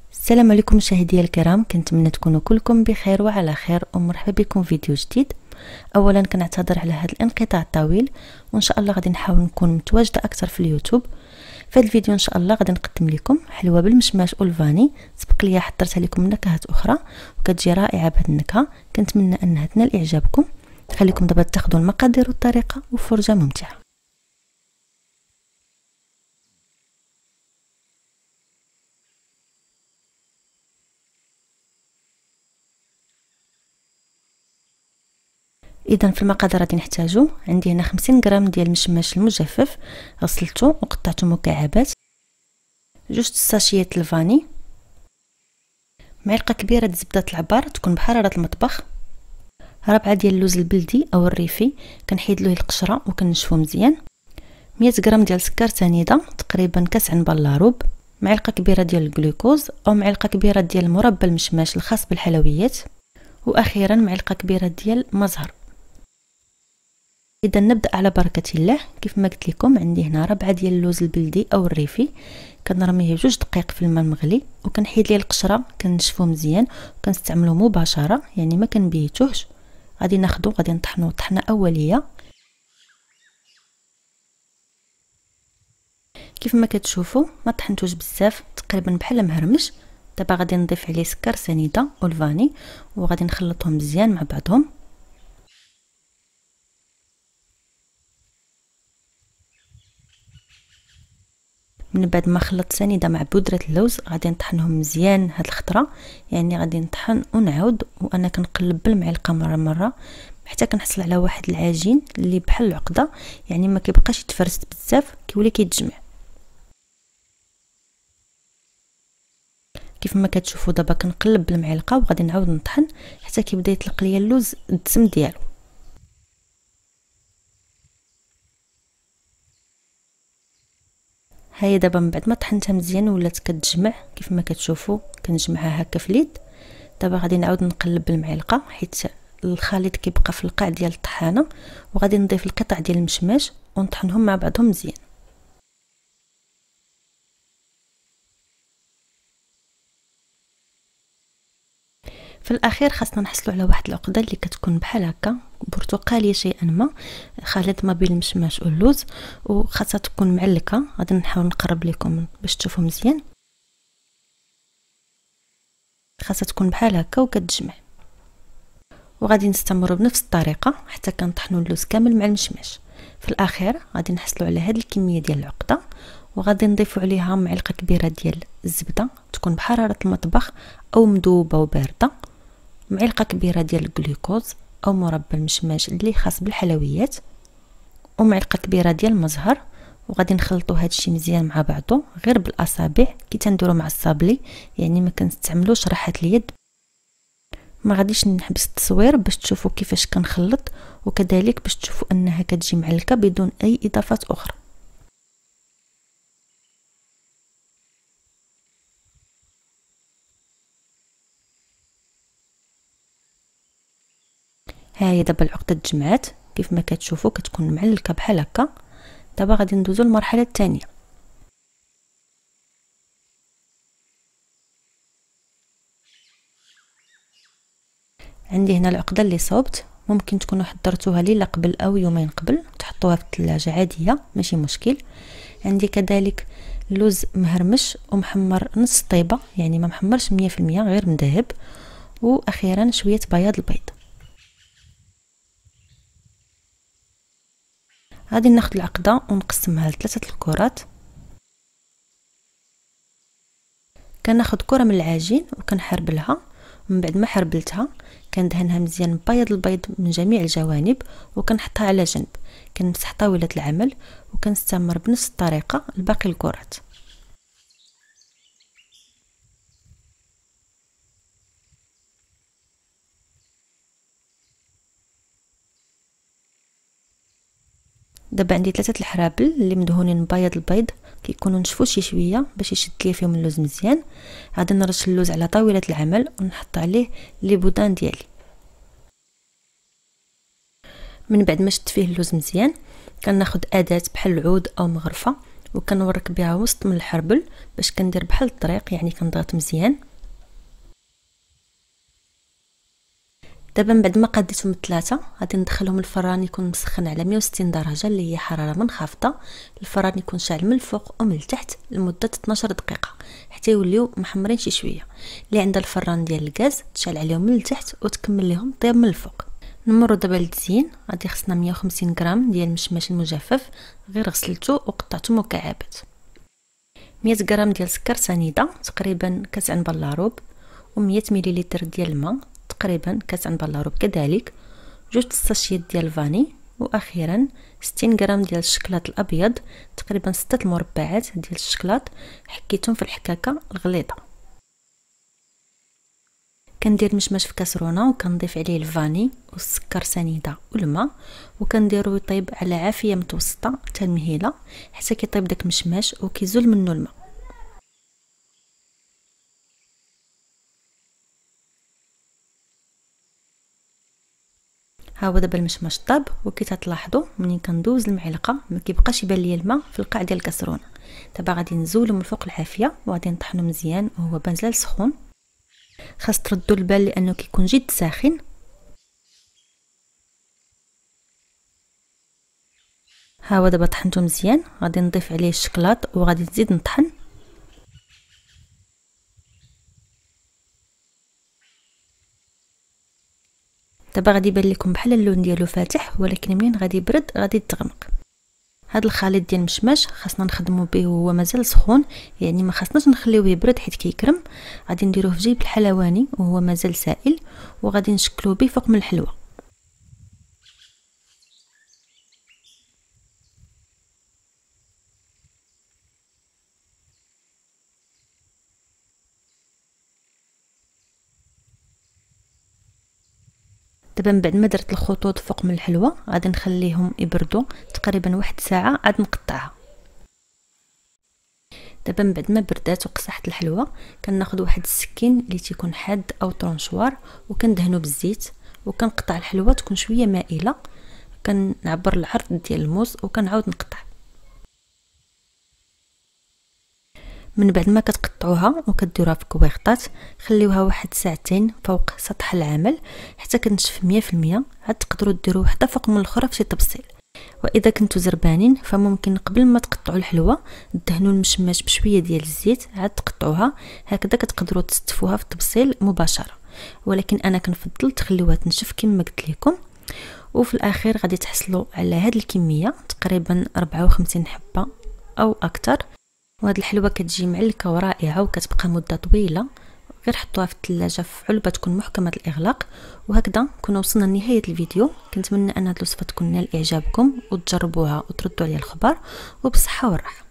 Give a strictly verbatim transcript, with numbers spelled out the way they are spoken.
السلام عليكم مشاهدي الكرام، كنتمنى تكونوا كلكم بخير وعلى خير ومرحبا بكم في فيديو جديد. اولا كنعتذر على هذا الانقطاع الطويل، وان شاء الله غادي نحاول نكون متواجده اكثر في اليوتيوب. في هذا الفيديو ان شاء الله غادي نقدم لكم حلوه بالمشماش والفاني. سبق لي حضرتها لكم نكهات اخرى وكتجي رائعه بهذه النكهه، كنتمنى انها تنال اعجابكم. خليكم دابا تاخذوا المقادير والطريقه وفرجه ممتعه. اذا في المقادير غادي نحتاجو، عندي هنا خمسين غرام ديال المشماش المجفف غسلته وقطعته مكعبات، جوج ساشيات الفاني، معلقه كبيره د زبده العبار تكون بحراره المطبخ، ربعه ديال اللوز البلدي او الريفي كنحيد له القشره وكنشفو مزيان، مية غرام ديال سكر سنيده تقريبا كاس عنبه لاروب، معلقه كبيره ديال الجلوكوز او معلقه كبيره ديال مربى المشماش الخاص بالحلويات، واخيرا معلقه كبيره ديال مزهر. اذا نبدا على بركه الله. كيف ما قلت لكم عندي هنا ربعه ديال اللوز البلدي او الريفي، كنرميه جوج دقائق في الماء المغلي وكنحيد ليه القشره، كنشفوه مزيان وكنستعملوه مباشره يعني ما كنبيتوهش. غادي ناخذو غادي نطحنوه طحنه اوليه. كيف ما كتشوفوا ما طحنتوش بزاف، تقريبا بحال مهرمش. دابا غادي نضيف عليه سكر سنيده والفاني وغادي نخلطهم مزيان مع بعضهم. من بعد ما خلطت سنيده مع بودره اللوز غادي نطحنهم مزيان هاد الخضره، يعني غادي نطحن ونعاود وانا كنقلب بالمعلقه مره مره حتى كنحصل على واحد العجين اللي بحال العقده، يعني ما كيبقاش يتفرست بزاف، كيولي كيتجمع. كيف ما كتشوفوا دابا كنقلب بالمعلقه وغادي نعاود نطحن حتى كيبدا يطلق ليا اللوز الدسم ديالو. هيا دابا من بعد ما طحنتها مزيان ولات كتجمع، كيف ما كتشوفوا كنجمعها هكا في اليد. دابا غادي نعاود نقلب بالمعلقه حيت الخليط كيبقى في القاع ديال الطحانه، وغادي نضيف القطع ديال المشماش ونطحنهم مع بعضهم مزيان. في الاخير خاصنا نحصلوا على واحد العقده اللي كتكون بحال هكا برتقاليه شيئا ما، خليط ما بين المشماش واللوز، وخاصها تكون معلكه. غادي نحاول نقرب لكم باش تشوفوا مزيان. خاصها تكون بحال هكا وكتجمع، وغادي نستمروا بنفس الطريقه حتى كنطحنوا اللوز كامل مع المشماش. في الاخير غادي نحصلوا على هذه الكميه ديال العقده، وغادي نضيفوا عليها معلقه كبيره ديال الزبده تكون بحراره المطبخ او مذوبه وبارده، معلقه كبيره ديال الجلوكوز او مربى المشماش اللي خاص بالحلويات، ومعلقه كبيره ديال المزهر. وغادي نخلطوا هذا الشيء مزيان مع بعضه غير بالاصابع كي تنديروا مع الصابلي، يعني ما كنستعملوش راحه اليد. ما غاديش نحبس التصوير باش تشوفوا كيفاش كنخلط، وكذلك باش تشوفوا انها كتجي معلكه بدون اي اضافات اخرى. ها هي دابا العقده تجمعات، كيف ما كتشوفوا كتكون معلكه بحال هكا. دابا غادي ندوزو للمرحله الثانيه. عندي هنا العقده اللي صوبت، ممكن تكونوا حضرتوها ليله قبل او يومين قبل، تحطوها في الثلاجه عاديه ماشي مشكل. عندي كذلك اللوز مهرمش ومحمر نص طيبه، يعني ما محمرش مية في المية غير مذهب، واخيرا شويه بياض البيض. غادي ناخذ العقده ونقسمها لثلاثه الكرات. كناخذ كره من العجين وكنحربلها، ومن بعد ما حربلتها كندهنها مزيان ببياض البيض من جميع الجوانب وكنحطها على جنب. كنمسح طاوله العمل وكنستمر بنفس الطريقه لباقي الكرات. دابا عندي ثلاثه الحرابل اللي مدهونين ببياض البيض، كيكونوا نشفوا شي شويه باش يشد ليا فيهم اللوز مزيان. غادي نرش اللوز على طاوله العمل ونحط عليه لي بودان ديالي. من بعد ما شد فيه اللوز مزيان كناخذ اداه بحال العود او مغرفه وكنورك بها وسط من الحربل باش كندير بحال الطريق، يعني كنضغط مزيان. دابا من بعد ما قاديتهم الثلاثه غادي ندخلهم الفران يكون مسخن على مية وستين درجه اللي هي حراره منخفضه. الفران يكون شاعل من الفوق ومن التحت لمده اثناش دقيقه حتى يوليو محمرين شي شويه. اللي عندها الفران ديال الغاز تشعل عليهم من التحت وتكمل لهم طياب من الفوق. نمروا دابا للتزيين. غادي خصنا مية وخمسين غرام ديال المشماش المجفف، غير غسلته وقطعته مكعبات. مية غرام ديال سكر سنيده، تقريبا كاس عنبه لاروب، و100 مليلتر ديال الماء، تقريبا كاس عنبه لاروب كذلك، جوج الساشيات ديال الفاني، واخيرا ستين غرام ديال الشكلاط الابيض، تقريبا ستة المربعات ديال الشكلاط، حكيتهم في الحكاكه الغليظه. كندير مشماش في كاسرونه وكنضيف عليه الفاني والسكر سنيده والماء، وكنديرو يطيب على عافيه متوسطه حتى المهيله حتى كيطيب داك المشماش وكيزول منه الماء. ها هو دابا المشماش طاب، وكي تلاحظوا ملي كندوز المعلقه ما كيبقاش يبان ليا الماء في القاع ديال الكاسرونه. دابا غادي نزولو من فوق العافيه وغادي نطحنو مزيان وهو مازال سخون. خاص تردوا البال لانه كيكون جد ساخن. ها هو دابا طحنته مزيان، غادي نضيف عليه الشكلاط وغادي نزيد نطحن. دابا غادي يبان لكم بحال اللون ديالو فاتح، ولكن منين غادي يبرد غادي يتغمق. هذا الخليط ديال المشماش خاصنا نخدمو به وهو مازال سخون، يعني ما خاصناش نخليوه يبرد حيت كيكرم. غادي نديروه في جيب الحلواني وهو مازال سائل، وغادي نشكلوه به فوق من الحلوه. دابا من بعد ما درت الخطوط فوق من الحلوه غادي نخليهم يبردوا تقريبا واحد ساعه عاد نقطعها. دابا من بعد ما بردات وقصحت الحلوه كناخذ واحد السكين اللي تيكون حاد او طرونشوار وكندهنو بالزيت وكنقطع الحلوه تكون شويه مائله، كنعبر العرض ديال الموز وكنعاود نقطع. من بعد ما كتقطعوها وكديروها في كويغطات خليوها واحد ساعتين فوق سطح العمل حتى كتنشف مية في المية. عاد تقدروا ديروا وحده فوق من الاخرى في شي تبصيل. واذا كنتو زربانين فممكن قبل ما تقطعوا الحلوه دهنوا المشماش بشويه ديال الزيت عاد تقطعوها، هكذا كتقدروا تستفوها في التبصيل مباشره. ولكن انا كنفضل تخليوها تنشف كما قلت لكم. وفي الاخير غادي تحصلوا على هذه الكميه تقريبا أربعة وخمسين حبه او اكثر. وهاد الحلوه كتجي معلكه ورائعه وكتبقى مده طويله. غير حطوها في الثلاجه في علبه تكون محكمه الاغلاق. وهكذا كنا وصلنا لنهايه الفيديو. كنتمنى ان هاد الوصفه تكون نال اعجابكم وتجربوها وتردوا عليا الخبر، وبصحه والراحه.